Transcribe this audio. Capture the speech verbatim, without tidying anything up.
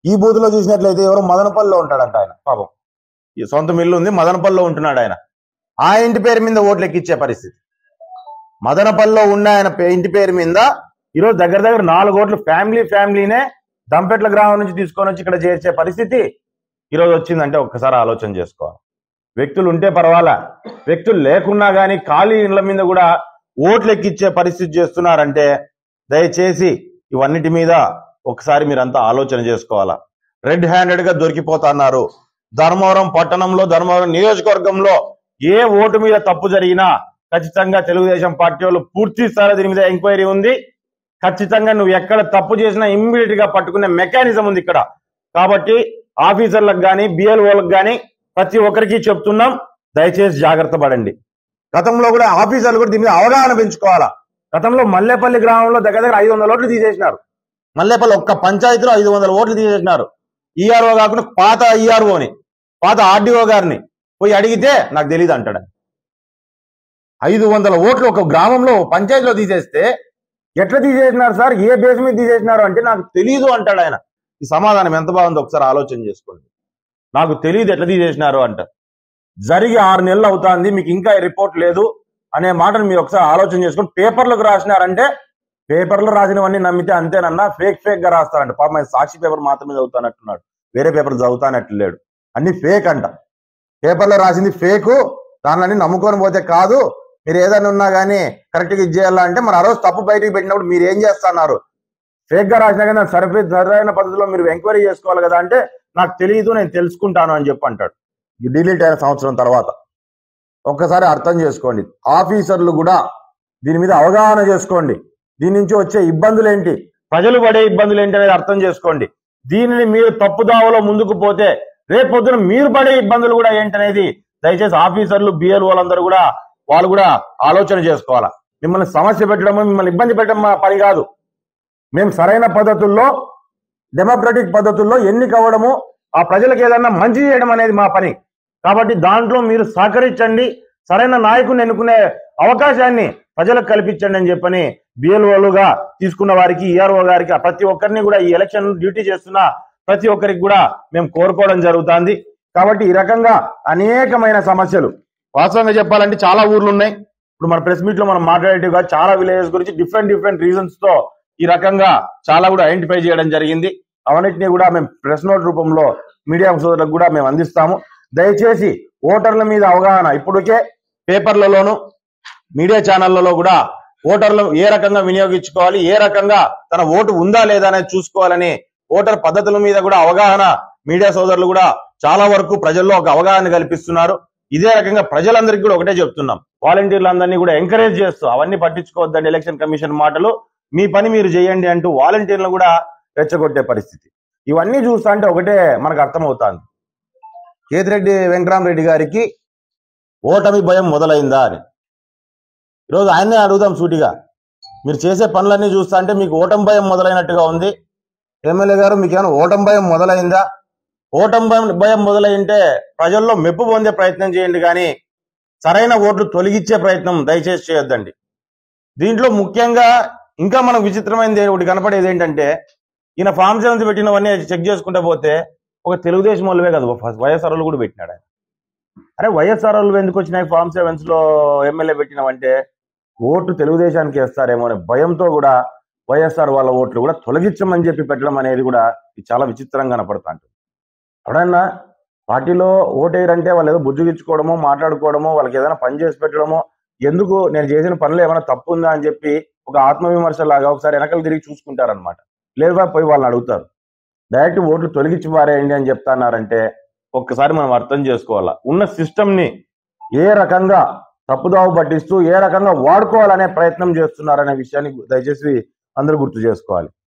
ఈ బూత్ లో చూసినట్లయితే ఎవరో మదనపల్లిలో ఉంటాడంట ఆయన, పాపం ఈ సొంత మిల్లు ఉంది, మదనపల్లిలో ఉంటున్నాడు ఆయన. ఆ ఇంటి పేరు మీద ఓట్లు ఎక్కించే పరిస్థితి. మదనపల్లిలో ఉన్న ఆయన ఇంటి పేరు మీద ఈరోజు దగ్గర దగ్గర నాలుగు ఓట్లు ఫ్యామిలీ ఫ్యామిలీనే దంపెట్ల గ్రామం నుంచి తీసుకొని వచ్చి ఇక్కడ చేర్చే పరిస్థితి ఈరోజు వచ్చిందంటే ఒక్కసారి ఆలోచన చేసుకోవాలి. వ్యక్తులు ఉంటే పర్వాలా, వ్యక్తులు లేకున్నా కానీ ఖాళీ ఇళ్ల మీద కూడా ఓట్లు ఎక్కించే పరిస్థితి చేస్తున్నారంటే దయచేసి ఇవన్నిటి మీద ఒకసారి మీరంతా ఆలోచన చేసుకోవాలా. రెడ్ హ్యాండెడ్ గా దొరికిపోతున్నారు. ధర్మవరం పట్టణంలో, ధర్మవరం నియోజకవర్గంలో ఏ ఓటు మీద తప్పు జరిగినా ఖచ్చితంగా తెలుగుదేశం పార్టీ వాళ్ళు పూర్తి స్థాయిలో దీని మీద ఎంక్వైరీ ఉంది. ఖచ్చితంగా నువ్వు ఎక్కడ తప్పు చేసినా ఇమ్మీడియట్ గా పట్టుకునే మెకానిజం ఉంది ఇక్కడ. కాబట్టి ఆఫీసర్లకు కానీ బిఎల్ఓలకు కానీ ప్రతి ఒక్కరికి చెప్తున్నాం, దయచేసి జాగ్రత్త పడండి. గతంలో కూడా ఆఫీసర్లు కూడా దీని మీద అవగాహన పెంచుకోవాలా. గతంలో మల్లేపల్లి గ్రామంలో దగ్గర దగ్గర ఐదు వందల ఓట్లు తీసేసినారు. మల్లేపల్లి ఒక్క పంచాయతీలో ఐదు వందల ఓట్లు తీసేసినారు. ఈఆర్ఓ కాకుండా పాత ఈఆర్ఓని, పాత ఆర్డీఓ గారిని పోయి అడిగితే నాకు తెలియదు అంటాడు. ఐదు వందల ఓట్లు ఒక గ్రామంలో పంచాయతీలో తీసేస్తే ఎట్లా తీసేసినారు సార్, ఏ బేస్ మీద తీసేసినారు అంటే నాకు తెలియదు అంటాడు ఆయన. ఈ సమాధానం ఎంత బాగుందో ఒకసారి ఆలోచన చేసుకోండి. నాకు తెలియదు ఎట్లా తీసేసినారు అంట. జరిగి ఆరు నెలలు అవుతుంది, మీకు ఇంకా రిపోర్ట్ లేదు అనే మాటను మీరు ఒకసారి ఆలోచన చేసుకొని పేపర్లకు రాసినారంటే పేపర్లో రాసినవన్నీ నమ్మితే అంతేనన్నా ఫేక్ ఫేక్ గా రాస్తారంట. పాపం ఆయన సాక్షి పేపర్ మాత్రమే చదువుతానట్టున్నాడు, వేరే పేపర్ చదువుతానట్లు లేడు. అన్ని ఫేక్ అంట. పేపర్లో రాసింది ఫేకు, దానిని నమ్ముకొని పోతే కాదు. మీరు ఏదైనా ఉన్నా కానీ కరెక్ట్గా ఇది చేయాలంటే మరి ఆ రోజు తప్పు బయటికి పెట్టినప్పుడు మీరు ఏం చేస్తున్నారు? ఫేక్ గా రాసినా కానీ సరిపే సరైన పద్ధతిలో మీరు ఎంక్వైరీ చేసుకోవాలి కదా అంటే నాకు తెలియదు, నేను తెలుసుకుంటాను అని చెప్పి అంటాడు. డిలీట్ అయిన సంవత్సరం తర్వాత. ఒక్కసారి అర్థం చేసుకోండి. ఆఫీసర్లు కూడా దీని మీద అవగాహన చేసుకోండి. దీని నుంచి వచ్చే ఇబ్బందులు ఏంటి, ప్రజలు పడే ఇబ్బందులు ఏంటి అనేది అర్థం చేసుకోండి. దీనిని మీరు తప్పుదావలో ముందుకు పోతే రేపొద్దున మీరు పడే ఇబ్బందులు కూడా ఏంటనేది దయచేసి ఆఫీసర్లు బిఎల్ఓలందరూ కూడా వాళ్ళు కూడా ఆలోచన చేసుకోవాలా. మిమ్మల్ని సమస్య పెట్టడము, మిమ్మల్ని ఇబ్బంది పెట్టడం మా పని కాదు. మేము సరైన పద్ధతుల్లో, డెమోక్రటిక్ పద్ధతుల్లో ఎన్నికవ్వడము, ఆ ప్రజలకు ఏదన్నా మంచి చేయడం అనేది మా పని. కాబట్టి దాంట్లో మీరు సహకరించండి, సరైన నాయకుని ఎన్నుకునే అవకాశాన్ని ప్రజలకు కల్పించండి అని చెప్పని బిఎల్ఓలుగా తీసుకున్న వారికి, ఈఆర్ఓ గారికి, ప్రతి ఒక్కరిని కూడా ఈ ఎలక్షన్ డ్యూటీ చేస్తున్న ప్రతి ఒక్కరికి కూడా మేము కోరుకోవడం జరుగుతుంది. కాబట్టి ఈ రకంగా అనేకమైన సమస్యలు, వాస్తవంగా చెప్పాలంటే చాలా ఊర్లు ఉన్నాయి. ఇప్పుడు మన ప్రెస్ మీట్ లో మనం మాట్లాడేట్టుగా చాలా విలేజెస్ గురించి డిఫరెంట్ డిఫరెంట్ రీజన్స్ తో ఈ రకంగా చాలా కూడా ఐడెంటిఫై చేయడం జరిగింది. అవన్నిటిని కూడా మేము ప్రెస్ నోట్ రూపంలో మీడియా సోదరులకు కూడా మేము అందిస్తాము. దయచేసి ఓటర్ల మీద అవగాహన ఇప్పటికే పేపర్లలోను మీడియా ఛానళ్లలో కూడా ఓటర్లు ఏ రకంగా వినియోగించుకోవాలి, ఏ రకంగా తన ఓటు ఉందా లేదా అనేది చూసుకోవాలని ఓటర్ పద్ధతుల మీద కూడా అవగాహన మీడియా సోదరులు కూడా చాలా వరకు ప్రజల్లో ఒక అవగాహన కల్పిస్తున్నారు. ఇదే రకంగా ప్రజలందరికీ కూడా ఒకటే చెప్తున్నాం, వాలంటీర్లందరినీ కూడా ఎంకరేజ్ చేస్తూ అవన్నీ పట్టించుకోవద్దండి ఎలక్షన్ కమిషన్ మాటలు, మీ పని మీరు చేయండి అంటూ వాలంటీర్లను కూడా రెచ్చగొట్టే పరిస్థితి. ఇవన్నీ చూస్తా అంటే ఒకటే మనకు అర్థమవుతుంది, కేతిరెడ్డి వెంకటరామరెడ్డి గారికి ఓటమి భయం మొదలైందా అని. ఈరోజు ఆయన్నే అడుగుదాం సూటిగా, మీరు చేసే పనులన్నీ చూస్తా అంటే మీకు ఓటమి భయం మొదలైనట్టుగా ఉంది. ఎమ్మెల్యే గారు మీకు ఏమైనా ఓటమి భయం మొదలైందా? ఓటమి భయం భయం మొదలైంటే ప్రజల్లో మెప్పు పొందే ప్రయత్నం చేయండి, కానీ సరైన ఓట్లు తొలగించే ప్రయత్నం దయచేసి చేయొద్దండి. దీంట్లో ముఖ్యంగా ఇంకా మనకు విచిత్రమైనది ఒకటి కనపడేది ఏంటంటే, ఈయన ఫామ్ సెవెన్స్ పెట్టినవన్నీ చెక్ చేసుకుంటూ పోతే ఒక తెలుగుదేశం వాళ్ళవే కదా వైఎస్ఆర్ వాళ్ళు కూడా పెట్టినాడు ఆయన. అరే వైఎస్ఆర్ వాళ్ళు ఎందుకు వచ్చినాయి ఫామ్ సెవెన్స్ లో ఎమ్మెల్యే పెట్టినావంటే ఓట్లు తెలుగుదేశానికి వేస్తారేమో అనే భయంతో కూడా వైఎస్ఆర్ వాళ్ళ ఓట్లు కూడా తొలగించమని చెప్పి పెట్టడం అనేది కూడా చాలా విచిత్రంగా కనపడుతూ ఉంటుంది. ఎవడన్నా పార్టీలో ఓటేయరంటే వాళ్ళు ఏదో బుజ్జుగించుకోవడమో, మాట్లాడుకోవడమో, వాళ్ళకి ఏదైనా పని చేసి పెట్టడమో, ఎందుకు నేను చేసిన పనులు ఏమైనా తప్పు ఉందా అని చెప్పి ఒక ఆత్మవిమర్శ లాగా ఒకసారి వెనకలు తిరిగి చూసుకుంటారనమాట. లేదా పోయి వాళ్ళని అడుగుతారు. డైరెక్ట్ ఓట్లు తొలగించి పారేయండి అని చెప్తున్నారంటే ఒక్కసారి మనం అర్థం చేసుకోవాలా, ఉన్న సిస్టమ్ ని ఏ రకంగా తప్పుదావు పట్టిస్తూ ఏ రకంగా వాడుకోవాలనే ప్రయత్నం చేస్తున్నారనే విషయాన్ని దయచేసి అందరూ గుర్తు చేసుకోవాలి.